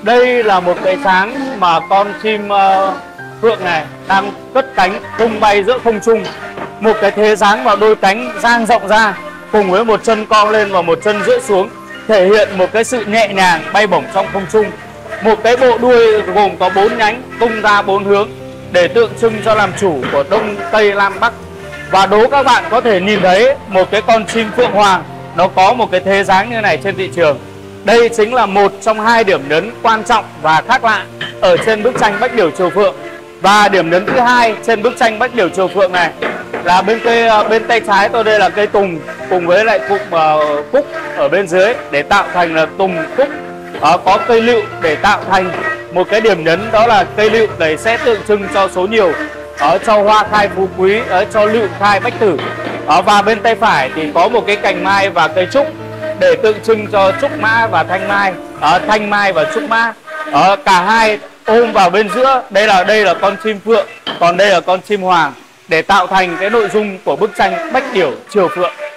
Đây là một cái dáng mà con chim phượng này đang cất cánh tung bay giữa không trung. Một cái thế dáng và đôi cánh dang rộng ra cùng với một chân cong lên và một chân duỗi xuống, thể hiện một cái sự nhẹ nhàng bay bổng trong không trung. Một cái bộ đuôi gồm có 4 nhánh tung ra 4 hướng để tượng trưng cho làm chủ của Đông Tây Nam Bắc. Và đố các bạn có thể nhìn thấy một cái con chim phượng hoàng nó có một cái thế dáng như này trên thị trường. Đây chính là một trong 2 điểm nhấn quan trọng và khác lạ ở trên bức tranh Bách Điểu Triều Phượng. Và điểm nhấn thứ hai trên bức tranh Bách Điểu Triều Phượng này là bên tay trái tôi đây là cây tùng cùng với lại cụm cúc ở bên dưới để tạo thành là tùng cúc. Có cây lựu để tạo thành một cái điểm nhấn, đó là cây lựu đấy sẽ tượng trưng cho số nhiều, cho hoa khai phú quý, cho lựu khai bách tử. Và bên tay phải thì có một cái cành mai và cây trúc để tượng trưng cho trúc mã và thanh mai, thanh mai và trúc mã. Cả hai ôm vào bên giữa, đây là con chim phượng, còn đây là con chim hoàng, để tạo thành cái nội dung của bức tranh Bách Điểu Triều Phượng.